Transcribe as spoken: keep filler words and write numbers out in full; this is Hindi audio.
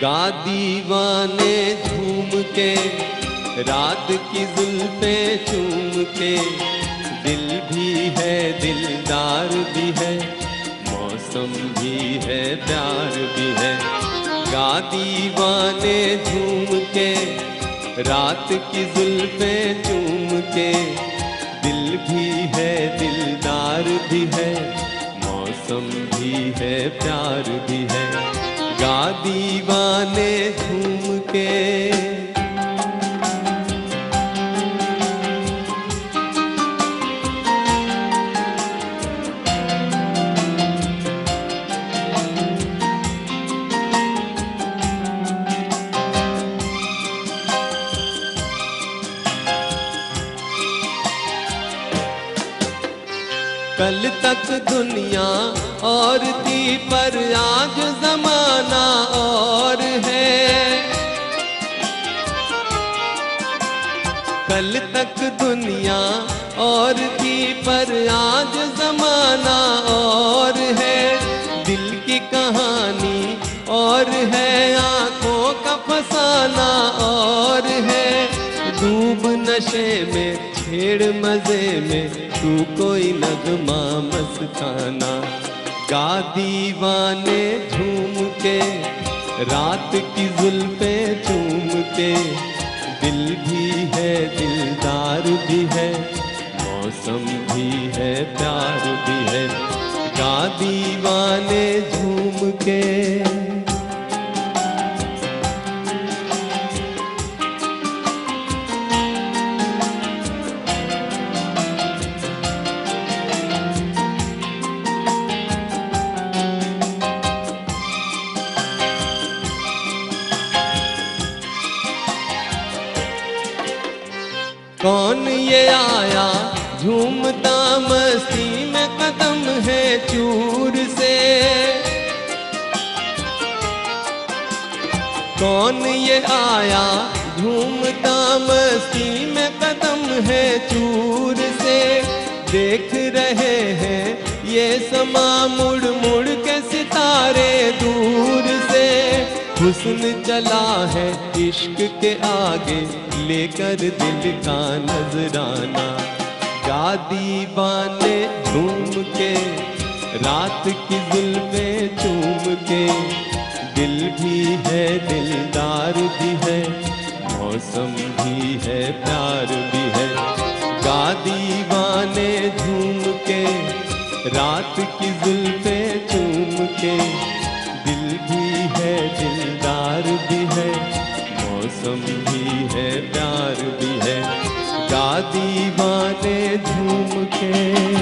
गा दीवाने झूम के, रात की जुल्फे चूम के, दिल भी है दिलदार भी है, मौसम भी है प्यार भी है। गा दीवाने झूम के, रात की जुल्फे चूम के, दिल भी है दिलदार भी है, मौसम भी है प्यार भी है। गा दीवाने झूम के। कल तक दुनिया और थी पर आज जमाना और है। कल तक दुनिया और थी पर आज जमाना और है। दिल की कहानी और है, आंखों का फसाना और है। डूब नशे में छेड़ मजे में, तू कोई नगमा मस्ताना। गा दीवाने झूम के, रात की जुल्फे चूम के, दिल भी है दिलदार भी है, मौसम भी है प्यार भी है। गा दीवाने झूम के। कौन ये आया झूमता मस्ती में, कदम है चूर से। कौन ये आया झूमता मस्ती में, कदम है चूर से। देख रहे हैं ये समा मुड़ मुड़ के सितारे दूर से। हुस्न चला है इश्क के आगे, लेकर दिल का नजराना। गा दीवाने झूम के, रात की जुल्फे चूम के, दिल भी है दिलदार भी है, मौसम भी है प्यार भी है। गा दीवाने झूम के, रात की जुल्फे चूम के, दिल भी है दिलदार भी है, मौसम भी है प्यार भी है। गा दीवाने झूम के।